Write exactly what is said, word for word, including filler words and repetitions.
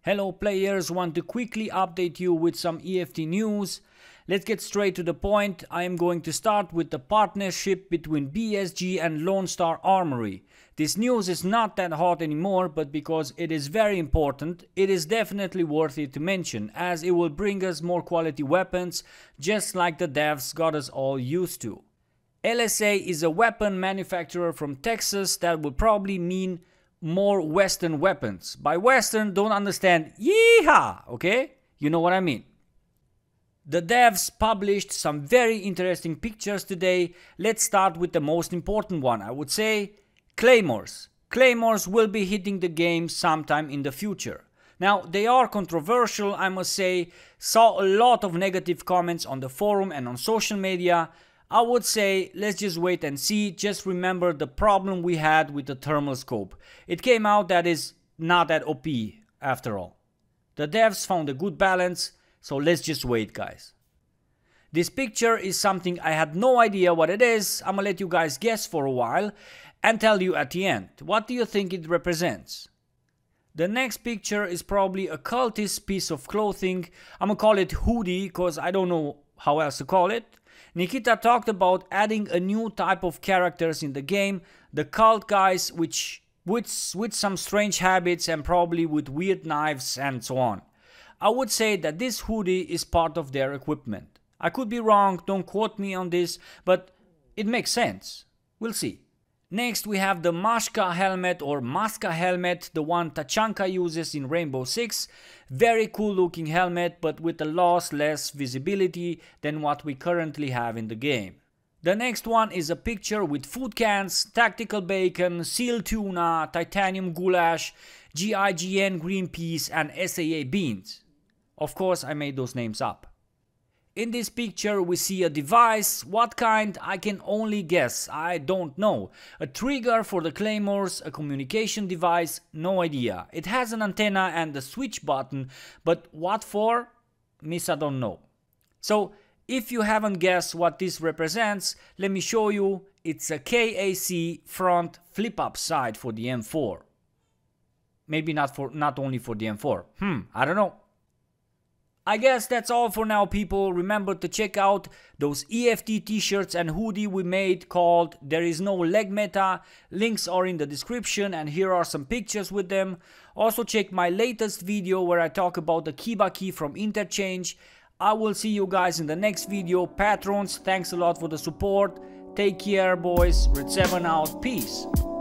Hello players, want to quickly update you with some E F T news. Let's get straight to the point. I am going to start with the partnership between B S G and Lone Star Armory. This news is not that hot anymore, but because it is very important, it is definitely worth it to mention, as it will bring us more quality weapons, just like the devs got us all used to. L S A is a weapon manufacturer from Texas that will probably mean more Western weapons. By Western, don't understand yeehaw, okay? You know what I mean. The devs published some very interesting pictures today. Let's start with the most important one, I would say, Claymores. Claymores will be hitting the game sometime in the future. Now, they are controversial, I must say. Saw a lot of negative comments on the forum and on social media. I would say, let's just wait and see. Just remember the problem we had with the thermal scope. It came out that is not that O P after all. The devs found a good balance, so let's just wait, guys. This picture is something I had no idea what it is. I'm gonna let you guys guess for a while and tell you at the end. What do you think it represents? The next picture is probably a cultist piece of clothing. I'm gonna call it hoodie because I don't know how else to call it. Nikita talked about adding a new type of characters in the game, the cult guys, which with, with some strange habits and probably with weird knives and so on. I would say that this hoodie is part of their equipment. I could be wrong, don't quote me on this, but it makes sense. We'll see. Next we have the Maska helmet or Maska helmet, the one Tachanka uses in Rainbow Six. Very cool looking helmet, but with a lot less visibility than what we currently have in the game. The next one is a picture with food cans, tactical bacon, seal tuna, titanium goulash, G I G N green peas and S A A beans. Of course I made those names up. In this picture we see a device. What kind? I can only guess. I don't know. A trigger for the claymores, a communication device, no idea. It has an antenna and a switch button, but what for? Miss, I don't know. So if you haven't guessed what this represents, let me show you. It's a K A C front flip up side for the M four. Maybe not for not only for the M four. Hmm, I don't know. I guess that's all for now, people. Remember to check out those E F T t-shirts and hoodie we made called There Is No Leg Meta. Links are in the description and here are some pictures with them. Also check my latest video where I talk about the Kiba key from Interchange. I will see you guys in the next video. Patrons, thanks a lot for the support. Take care, boys. Redseven out. Peace.